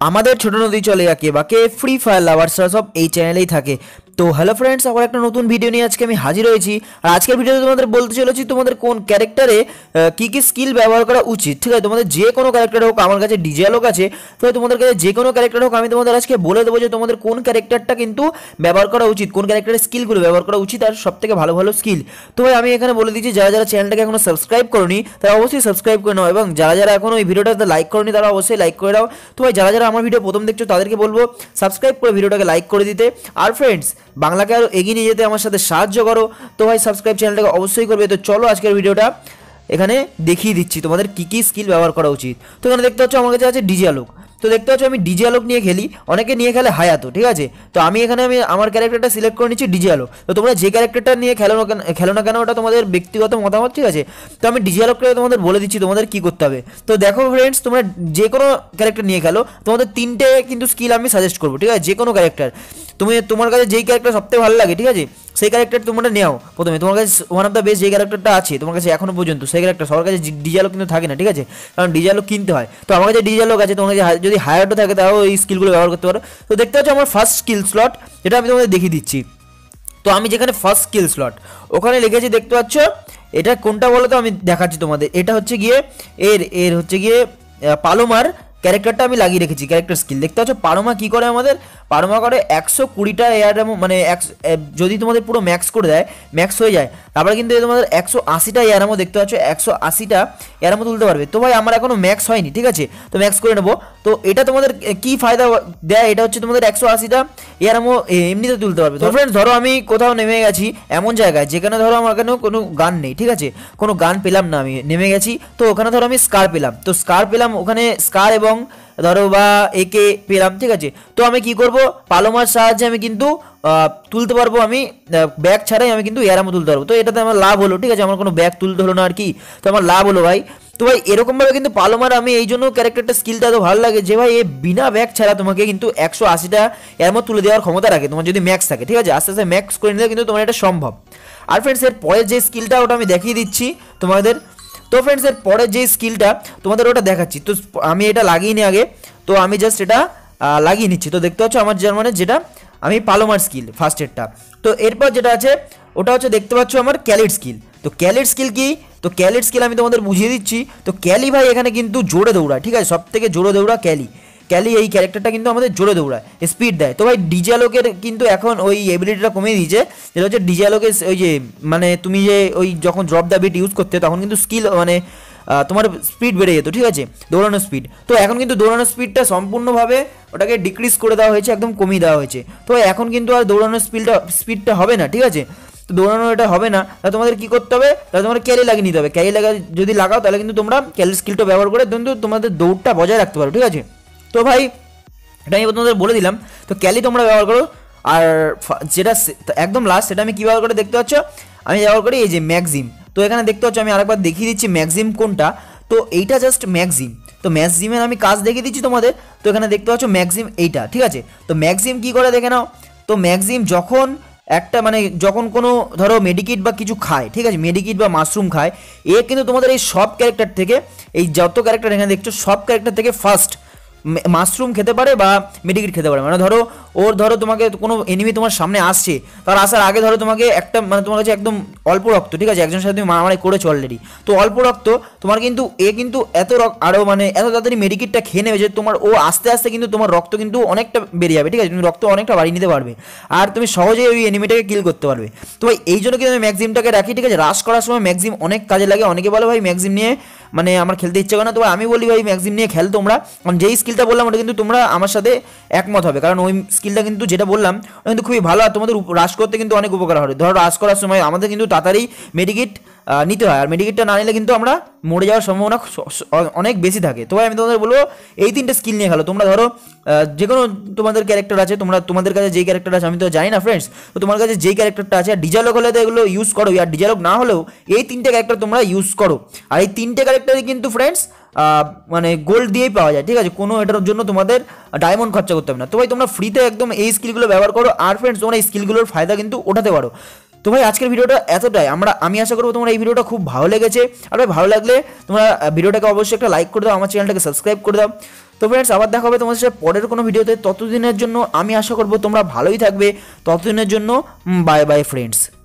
আমাদের ছোট নদী চলে যাকে বাকে ফ্রি ফায়ার লাভার্সরা সব এই চ্যানেলেই থাকে। তো হ্যালো ফ্রেন্ডস, আবার একটা নতুন ভিডিও নিয়ে আজকে আমি হাজির হয়েছি। আর আজকের ভিডিওতে তোমাদের বলতে চলেছি তোমাদের কোন ক্যারেক্টারে কী কী স্কিল ব্যবহার করা উচিত। ঠিক আছে, তোমাদের যে কোনো ক্যারেক্টার হোক, আমার কাছে ডিজিয়ালোক আছে, তো তোমাদের কাছে যে কোনো ক্যারেক্টার হোক আমি তোমাদের আজকে বলে দেবো যে তোমাদের কোন ক্যারেক্টারটা কিন্তু ব্যবহার করা উচিত, কোন ক্যারেক্টারের স্কিলগুলো ব্যবহার করা উচিত আর সব থেকে ভালো ভালো স্কিল। তো ভাই আমি এখানে বলে দিচ্ছি, যারা যারা চ্যানেলটাকে এখনো সাবস্ক্রাইব করোনি তারা অবশ্যই সাবস্ক্রাইব করে নাও, এবং যারা যারা এখনো এই ভিডিওটাতে লাইক করোনি তারা অবশ্যই লাইক করে দাও। তো ভাই যারা যারা আমার ভিডিও প্রথম দেখছো তাদেরকে বলবো সাবস্ক্রাইব করে ভিডিওটাকে লাইক করে দিতে। আর ফ্রেন্ডস, বাংলাকে আরও এগিয়ে নিয়ে যেতে আমার সাথে সাহায্য করো। তো ভাই সাবস্ক্রাইব চ্যানেলটাকে অবশ্যই করবে। তো চলো আজকের ভিডিওটা এখানে দেখিয়ে দিচ্ছি তোমাদের কী কী স্কিল ব্যবহার করা উচিত। তো এখানে দেখতে পাচ্ছ আমার কাছে আছে ডিজিয়ালোক। তো দেখতে পাচ্ছ আমি ডিজিয়ালোক নিয়ে খেলি, অনেকে নিয়ে খেলে হায়াতো। ঠিক আছে, তো আমি এখানে আমার ক্যারেক্টারটা সিলেক্ট করে নিচ্ছি ডিজিয়ালোক। তো তোমরা যে ক্যারেক্টারটা নিয়ে খেলো না কেন ওটা তোমাদের ব্যক্তিগত মতামত। ঠিক আছে, তো আমি ডিজিয়ালোককে তোমাদের বলে দিচ্ছি তোমাদের কী করতে হবে। তো দেখো ফ্রেন্ডস, তোমরা যে কোনো ক্যারেক্টার নিয়ে খেলো, তোমাদের তিনটে কিন্তু স্কিল আমি সাজেস্ট করবো। ঠিক আছে, যে কোনো ক্যারেক্টার তোমার কাছে যেই ক্যারেক্টার সবথেকে ভালো লাগে, ঠিক আছে, সেই ক্যারেক্টার তোমরা নেও। প্রথমে তোমার কাছে ওয়ান অফ দ্য বেস্ট যে ক্যারেক্টারটা আছে তোমার কাছে এখনো পর্যন্ত, সেই ক্যারেক্টার সবার কাছে ডিজিয়ালোক কিন্তু থাকে না। ঠিক আছে, কারণ ডিজিয়ালোক কিনতে হয়। তো আমার কাছে ডিজিয়ালোক আছে, তোমার কাছে যদি হায়ারও থাকে তাও এই স্কিলগুলো ব্যবহার করতে পারো। তো দেখতে পাচ্ছ আমার ফার্স্ট স্কিল স্লট, যেটা আমি তোমাদের দেখিয়ে দিচ্ছি। তো আমি যেখানে ফার্স্ট স্কিল স্লট ওখানে লিখেছি, দেখতে পাচ্ছ এটা কোনটা বলো তো, আমি দেখাচ্ছি তোমাদের। এটা হচ্ছে গিয়ে এর হচ্ছে গিয়ে পালোমার ক্যারেক্টারটা আমি লাগিয়ে রেখেছি ক্যারেক্টার স্কিল। দেখতে পাচ্ছ পারোমা কী করে, আমাদের পারোমা করে 120টা এয়ার এমো, মানে যদি তোমাদের পুরো ম্যাক্স করে দেয়, ম্যাক্স হয়ে যায়, তারপরে কিন্তু তোমাদের 180টা এয়ার এমো, দেখতে পাচ্ছ 180টা এয়ার এমো তুলতে পারবে। তো ভাই আমার এখনও ম্যাক্স হয়নি, ঠিক আছে, তো ম্যাক্স করে নেবো। তো এটা তোমাদের কী ফায়দা দেয়, এটা হচ্ছে তোমাদের 180টা এয়ার এমো এমনিতে তুলতে পারবে। তো ফ্রেন্ডস ধরো আমি কোথাও নেমে গেছি এমন জায়গায় যেখানে ধরো আমার এখানে কোনো গান নেই, ঠিক আছে, কোনো গান পেলাম না, আমি নেমে গেছি, তো ওখানে ধরো আমি স্কার পেলাম, তো স্কার পেলাম ওখানে, স্কার এবং ধরো বা একে পেলাম। ঠিক আছে, তো আমি কি করব, পালোমার সাহায্যে আমি কিন্তু তুলতে পারবো, আমি ব্যাগ ছাড়াই আমি কিন্তু এয়ারামো তুলতে পারবো। তো এটাতে আমার লাভ হলো, ঠিক আছে, আমার কোনো ব্যাগ তুলতে হলো না আর কি, তো আমার লাভ হলো ভাই। তো ভাই এরকমভাবে কিন্তু পালোমার আমি এই জন্য ক্যারেক্টারটা স্কিলটা এত ভালো লাগে যে ভাই এ বিনা ব্যাগ ছাড়া তোমাকে কিন্তু 180টা এয়ারামো তুলে দেওয়ার ক্ষমতা রাখে, তোমার যদি ম্যাক্স থাকে। ঠিক আছে, আস্তে আস্তে ম্যাক্স করে নিলে কিন্তু তোমার এটা সম্ভব। আর ফ্রেন্ডস এর পরের যে স্কিলটা ওটা আমি দেখিয়ে দিচ্ছি তোমাদের। তো ফ্রেন্ডস এর পরের যে স্কিলটা তোমাদের ওটা দেখাচ্ছি। তো আমি এটা লাগিয়ে নিই আগে, তো আমি জাস্ট এটা লাগিয়ে নিচ্ছি। তো দেখতে পাচ্ছ আমার জার্মানের যেটা আমি পালোমার স্কিল ফার্স্ট এডটা। তো এরপর যেটা আছে ওটা হচ্ছে দেখতে পাচ্ছ আমার ক্যালিড স্কিল। তো ক্যালিড স্কিল কি, তো ক্যালিড স্কিল আমি তোমাদের বুঝিয়ে দিচ্ছি। তো ক্যালি ভাই এখানে কিন্তু জোরে দৌড়ায়, ঠিক আছে, সব থেকে জোরে দৌড়া ক্যালি এই ক্যারেক্টারটা কিন্তু আমাদের জোরে দৌড়ায়, স্পিড দেয়। তো ভাই ডিজিয়ালোকের কিন্তু এখন ওই এবিলিটিটা কমিয়ে দিয়েছে, যেটা হচ্ছে ডিজিয়ালোকের ওই যে মানে তুমি যে ওই যখন ড্রপ দ্য বিট ইউজ করতে তখন কিন্তু স্কিল মানে তোমার স্পিড বেড়ে যেত, ঠিক আছে, দৌড়ানোর স্পিড। তো এখন কিন্তু দৌড়ানোর স্পিডটা সম্পূর্ণভাবে ওটাকে ডিক্রিজ করে দেওয়া হয়েছে, একদম কমিয়ে দেওয়া হয়েছে। তো এখন কিন্তু আর দৌড়ানোর স্পিডটা হবে না, ঠিক আছে, তো দৌড়ানো এটা হবে না। তাহলে তোমাদের কী করতে হবে, তাহলে তোমার ক্যারি লাগিয়ে নিতে হবে। ক্যারি যদি লাগাও তাহলে কিন্তু তোমরা ক্যালি স্কিলটা ব্যবহার করে কিন্তু তোমাদের দৌড়টা বজায় রাখতে পারো, ঠিক আছে। তো ভাই এটা আমি তোমাদের বলে দিলাম। তো ক্যালি তোমরা ব্যবহার করো। আর যেটা একদম লাস্ট সেটা আমি কী ব্যবহার করে দেখতে পাচ্ছ, আমি ব্যবহার করি এই যে ম্যাক্সিম। তো এখানে দেখতে পাচ্ছ আমি আরেকবার দেখিয়ে দিচ্ছি ম্যাক্সিম কোনটা। তো এইটা জাস্ট ম্যাক্সিম। তো ম্যাক্সিমের আমি কাজ দেখিয়ে দিচ্ছি তোমাদের। তো এখানে দেখতে পাচ্ছ ম্যাক্সিম এইটা, ঠিক আছে। তো ম্যাক্সিম কী করে দেখে নাও। তো ম্যাক্সিম যখন একটা মানে যখন কোনো ধরো মেডিকিট বা কিছু খায়, ঠিক আছে, মেডিকিট বা মাশরুম খায়, এ কিন্তু তোমাদের এই সব ক্যারেক্টার থেকে, এই যত ক্যারেক্টার এখানে দেখছো সব ক্যারেক্টার থেকে ফার্স্ট মাশরুম খেতে পারে বা মেডিকিট খেতে পারে। মানে ধরো তোমাকে কোনো এনিমি তোমার সামনে আসছে, তার আসার আগে ধরো তোমাকে একটা মানে তোমার কাছে একদম অল্প রক্ত, ঠিক আছে, একজনের সাথে তুমি মারামারি করেছো অলরেডি, তো অল্প রক্ত তোমার কিন্তু কিন্তু আরও মানে এত তাড়াতাড়ি মেডিকিটটা খেয়ে নেবে যে তোমার ও আস্তে আস্তে কিন্তু তোমার রক্ত কিন্তু অনেকটা বেরিয়ে যাবে, ঠিক আছে, তুমি রক্ত অনেকটা বাড়িয়ে নিতে পারবে আর তুমি সহজেই ওই এনিমিটাকে কিল করতে পারবে। তো ভাই এই জন্য কিন্তু আমি ম্যাক্সিমটাকে রাখি, ঠিক আছে। রাশ করার সময় ম্যাক্সিম অনেক কাজে লাগে। অনেকে বলে ভাই ম্যাক্সিম নিয়ে মানে আমার খেলতে ইচ্ছে করে না, তো আমি বলি ভাই ম্যাক্সিম নিয়ে খেল তোমরা, কারণ যেই স্কিলটা বললাম ওটা কিন্তু তোমরা আমার সাথে একমত হবে, কারণ ওই স্কিলটা কিন্তু যেটা বললাম ওটা কিন্তু খুবই ভালো আর তোমাদের রাশ করতে কিন্তু অনেক উপকার হবে। ধরো রাশ করার সময় আমাদের কিন্তু তাড়াতাড়ি মেডিকিট নিতে হয়, আর মেডিকিটটা না নিলে কিন্তু আমরা মরে যাওয়ার সম্ভাবনা অনেক বেশি থাকে। তো ভাই আমি তোমাদের বলবো এই তিনটে স্কিল নিয়ে খেলো। তোমরা ধরো যে কোনো তোমাদের ক্যারেক্টার আছে, তোমাদের কাছে যেই ক্যারেক্টার আছে আমি তো জানি না ফ্রেন্ডস, তো তোমার কাছে যেই ক্যারেক্টারটা আছে, আর ডিজালক হলে তো এগুলো ইউজ করো, আর ডিজালক না হলেও এই তিনটে ক্যারেক্টার তোমরা ইউজ করো। আর এই তিনটে ক্যারেক্টারই কিন্তু ফ্রেন্ডস মানে গোল্ড দিয়েই পাওয়া যায়, ঠিক আছে, কোনো এটার জন্য তোমাদের ডায়মন্ড খরচা করতে হবে না। তো ভাই তোমরা ফ্রিতে একদম এই স্কিলগুলো ব্যবহার করো, আর ফ্রেন্ডস তোমরা এই স্কিলগুলোর ফায়দা কিন্তু ওঠাতে পারো। তো ভাই আজকের ভিডিওটা এতটাই, আমি আশা করবো তোমার এই ভিডিওটা খুব ভালো লেগেছে। আর ভাই ভালো লাগলে তোমরা ভিডিওটাকে অবশ্যই একটা লাইক করে দাও, আমার চ্যানেলটাকে সাবস্ক্রাইব করে দাও। তো ফ্রেন্ডস আবার দেখা হবে তোমাদের সাথে পরের কোনো ভিডিওতে। ততদিনের জন্য আমি আশা করবো তোমরা ভালোই থাকবে। ততদিনের জন্য বাই বাই ফ্রেন্ডস।